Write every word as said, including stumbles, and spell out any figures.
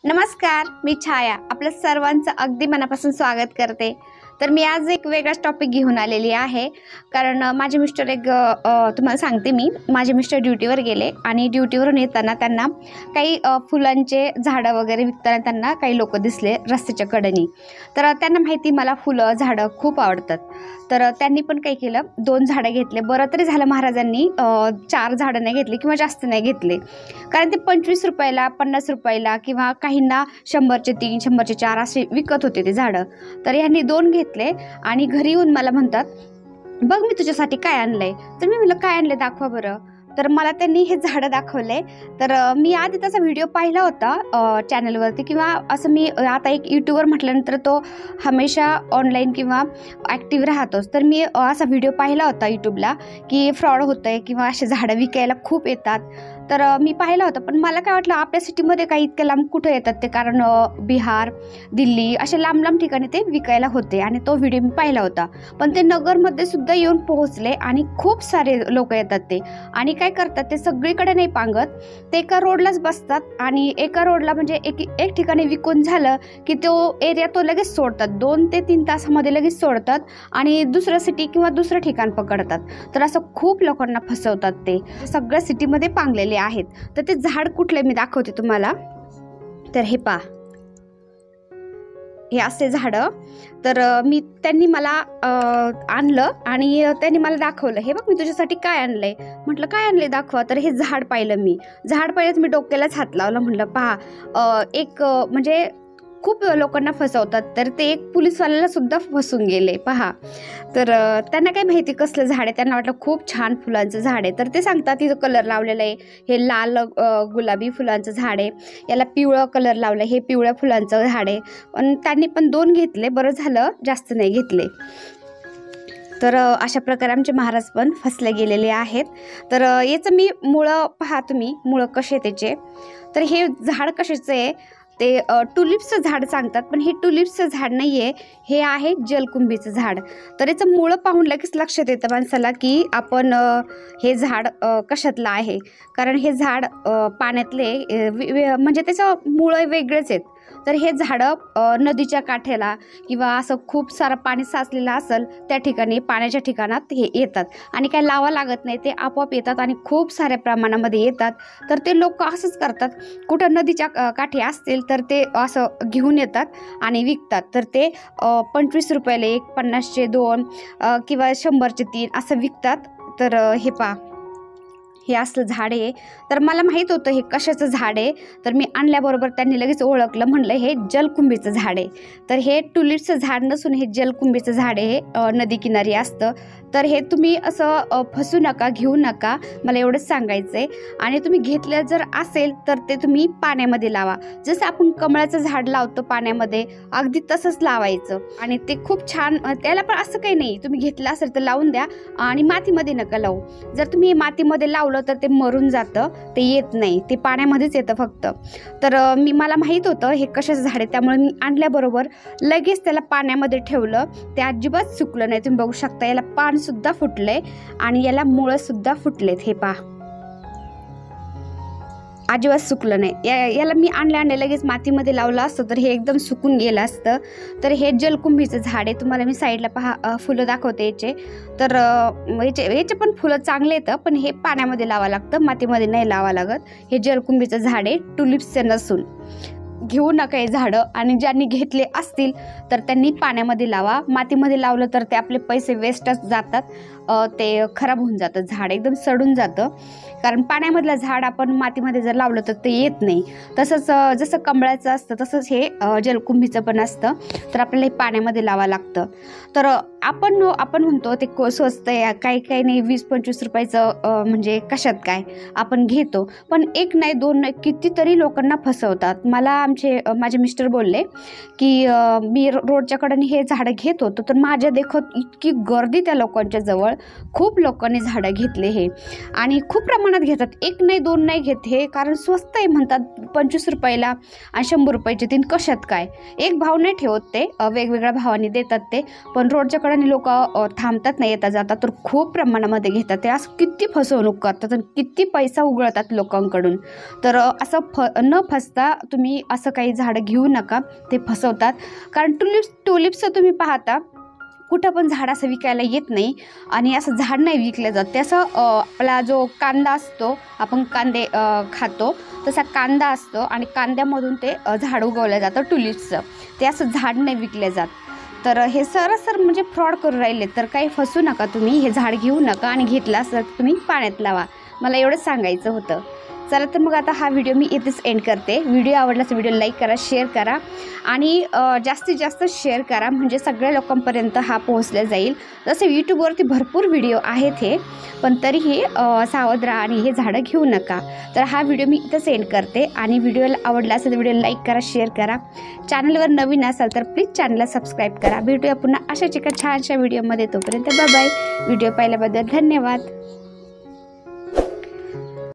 नमस्कार, मी छाया आपल्या सर्वांचं अगदी मनापासून स्वागत करते। तर मी आज एक वेगळाच टॉपिक घेऊन आलेली आहे, कारण माझे मिस्टर एक तुम्हाला सांगते मी माझे मिस्टर ड्युटीवर गेले आणि ड्युटीवरून येताना त्यांना काही फुलांचे झाडं वगैरे विकताना त्यांना काही लोक दिसले रस्त्याच्या कडेनी। तर त्यांना माहिती मला फुलं झाडं खूप आवडतात, तर त्यांनी पण काही केलं, दोन झाडं घेतले। बरं तरी झालं महाराजांनी चार झाडं नाही घेतली किंवा जास्त नाही घेतले, कारण ते पंचवीस रुपयाला पन्नास रुपयाला किंवा काहींना शंभरचे तीन शंभरचे चार असे विकत होते ते झाडं। तर यांनी दोन घेतले आणि घरी येऊन मला म्हणतात, बघ मी तुझ्यासाठी काय आणलंय। तर मी म्हटलं काय आणले दाखवा बरं। तर मला त्यांनी हे झाडं दाखवले। तर मी आधी त्याचा व्हिडिओ पाहिला होता चॅनलवरती, किंवा असं मी आता एक यूट्यूबर म्हटल्यानंतर तो हमेशा ऑनलाईन किंवा ॲक्टिव्ह राहतोच। तर मी असा व्हिडिओ पाहिला होता यूट्यूबला की फ्रॉड होतं आहे किंवा असे झाडं विकायला खूप येतात। तर मी पाहिला होता, पण मला काय वाटलं आपल्या सिटीमध्ये काही इतक्या लांब कुठं येतात ते, कारण बिहार दिल्ली असे लांब लांब ठिकाणी ते विकायला होते आणि तो व्हिडिओ मी पाहिला होता। पण ते नगरमध्ये सुद्धा येऊन पोहोचले आणि खूप सारे लोक येतात ते, आणि काय करतात ते सगळीकडे नाही पांगत, ते एका रोडलाच बसतात आणि एका रोडला म्हणजे एक एक ठिकाणी विकून झालं की तो एरिया तो लगेच सोडतात, दोन ते तीन तासामध्ये लगेच सोडतात आणि दुसरं सिटी किंवा दुसरं ठिकाण पकडतात। तर असं खूप लोकांना फसवतात ते, सगळ्या सिटीमध्ये पांगलेले आहेत। तर ते झाड कुठले मी दाखवते तुम्हाला। तर हे पा, हे असे झाडं। तर मी त्यांनी मला आणलं आणि त्यांनी मला दाखवलं, हे बघ मी तुझ्यासाठी काय आणलंय। म्हटलं काय आणले दाखवा। तर हे झाड पाहिलं मी, झाड पाहिलं मी डोक्यालाच हात लावला, म्हटलं पहा एक म्हणजे खूप लोकांना फसवतात। तर ते एक पोलीसवाल्याला सुद्धा फसून गेले पहा। तर त्यांना काय माहिती कसलं झाड आहे, त्यांना वाटलं खूप छान फुलांचं झाड आहे। तर ते सांगतात इथं कलर लावलेलं आहे, हे लाल गुलाबी फुलांचं झाड आहे, याला पिवळं कलर लावलं, हे पिवळ्या फुलांचं झाड आहे। पण त्यांनी पण दोन घेतले, बरं झालं जास्त नाही घेतले। तर अशा प्रकारे आमचे महाराज पण फसले गेलेले आहेत। तर याचं मी मुळं पहा तुम्ही, मुळं कसे त्याचे। तर हे झाड कशाचं आहे, ते टुलिप्सचं झाड सांगतात, पण हे टुलिप्सचं झाड नाही आहे, हे आहे जलकुंभीचं झाड। तर याचं मुळं पाहून लगेच लक्षात येतं माणसाला की आपण हे झाड कशातलं आहे, कारण हे झाड पाण्यातले म्हणजे त्याचं मुळं वेगळेच आहेत। तर हे झाडं नदीच्या काठ्याला किंवा असं खूप सारं पाणी साचलेलं असेल त्या ठिकाणी, पाण्याच्या ठिकाणात हे येतात आणि काय लावा लागत नाही, ते आपोआप येतात आणि खूप साऱ्या प्रमाणामध्ये येतात। तर ते लोक असंच करतात, कुठं नदीच्या काठी असतील तर ते असं घेऊन येतात आणि विकतात। तर ते पंचवीस रुपयाला एक, पन्नासचे दोन किंवा शंभरचे तीन असं विकतात। तर हे पा, हे असलं झाड आहे। तर मला माहीत होतं हे कशाचं झाड आहे, तर मी आणल्याबरोबर त्यांनी लगेच ओळखलं, म्हणलं हे जलकुंभीचं झाड आहे। तर हे टुलिप्सचं झाड नसून हे जलकुंभीचं झाड आहे, हे नदी किनारी असतं। तर हे तुम्ही असं फसू नका, घेऊ नका, मला एवढंच सांगायचं आहे। आणि तुम्ही घेतलं जर असेल तर ते तुम्ही पाण्यामध्ये लावा, जसं आपण कमळाचं झाड लावतो पाण्यामध्ये, अगदी तसंच लावायचं आणि ते खूप छान। त्याला पण असं काही नाही, तुम्ही घेतलं असेल तर लावून द्या आणि मातीमध्ये नका लावू। जर तुम्ही मातीमध्ये लावलं तर ते मरून जातं, ते येत नाही, ते पाण्यामध्येच येतं फक्त। तर मी मला माहीत होतं हे कशाचं झाड आहे, त्यामुळे मी आणल्याबरोबर लगेच त्याला पाण्यामध्ये ठेवलं, ते अजिबात सुकलं नाही। तुम्ही बघू शकता याला पान सुद्धा फुटले आणि याला मुळं सुद्धा फुटलेत, हे पहा अजिबात सुकलं नाही। या याला मी आणल्या आणल्या लगेच मातीमध्ये लावलं असतं तर हे एकदम सुकून गेलं असतं। तर हे जलकुंभीचं झाड आहे, तुम्हाला मी साईडला पहा फुलं दाखवते याचे। तर याचे याचे पण फुलं चांगले येतं, पण हे पाण्यामध्ये लावावं लागतं, मातीमध्ये नाही लावावं लागत। हे जलकुंभीचं झाड आहे, टुलिप्सचं नसून। घेऊ नका हे झाडं, आणि ज्यांनी घेतले असतील तर त्यांनी पाण्यामध्ये लावा, मातीमध्ये लावलं तर ते आपले पैसे वेस्टच जातात, ते खराब होऊन जातं, झाड एकदम सडून जातं। कारण पाण्यामधलं झाड आपण मातीमध्ये जर लावलं तर ते येत नाही। तसंच जसं कमळाचं असतं तसंच हे जलकुंभीचं पण असतं, तर आपल्याला हे पाण्यामध्ये लावावं लागतं। तर आपण आपण म्हणतो ते स्वस्त आहे, काही काही नाही, वीस पंचवीस रुपयाचं म्हणजे कशात काय आपण घेतो, पण एक नाही दोन नाही कितीतरी लोकांना फसवतात। मला आमचे माझे मिस्टर बोलले की मी रोडच्या कडेने हे झाडं घेत होतो, तर माझ्या देखत इतकी गर्दी त्या लोकांच्या जवळ, खूप लोकांनी झाडं घेतले हे, आणि खूप प्रमाणात घेतात, एक नाही दोन नाही घेत हे, कारण स्वस्त आहे म्हणतात, पंचवीस रुपयाला आणि शंभर रुपयाचे तीन, कशात काय एक भाव नाही ठेवत, ते वेगवेगळ्या भावाने देतात ते। पण रोडच्या कडेने लोक थांबतात नाही येता जाता, तर खूप प्रमाणामध्ये घेतात ते, असं किती फसवणूक करतात आणि किती पैसा उगळतात लोकांकडून। तर असं फ न फसता तुम्ही असं काही झाडं घेऊ नका, ते फसवतात. कारण टुलिप्स टुलिप्सचं तुम्ही पाहता कुठं पण झाड असं विकायला येत नाही आणि असं झाड नाही विकलं जात. ते असं आपला जो कांदा असतो, आपण कांदे खातो तसा कांदा असतो आणि कांद्यामधून ते झाड उगवलं जातं टुलिप्सचं. ते असं झाड नाही विकले जात. तर हे सरसर म्हणजे फ्रॉड करून राहिले. तर काही फसू नका तुम्ही, हे झाड घेऊ नका आणि घेतला तर तुम्ही पाण्यात लावा. मला एवढंच सांगायचं होतं. चला तर मग आता हा व्हिडिओ मी इथेच एंड करते. व्हिडिओ आवडला तर व्हिडिओ लाईक करा, शेअर करा आणि जास्तीत जास्त शेअर करा, म्हणजे सगळ्या लोकांपर्यंत हा पोहोचला जाईल. जसे यूट्यूबवरती भरपूर व्हिडिओ आहेत हे, पण तरीही सावध राहा आणि हे झाडं घेऊ नका. तर हा व्हिडिओ मी इथंच एंड करते आणि व्हिडिओला आवडला असेल तर व्हिडिओ लाईक करा, शेअर करा. चॅनलवर नवीन असाल तर प्लीज चॅनलला सबस्क्राईब करा. भेटूया पुन्हा अशाच एका छानशा व्हिडिओमध्ये. तोपर्यंत बाय बाय. व्हिडिओ पाहिल्याबद्दल धन्यवाद.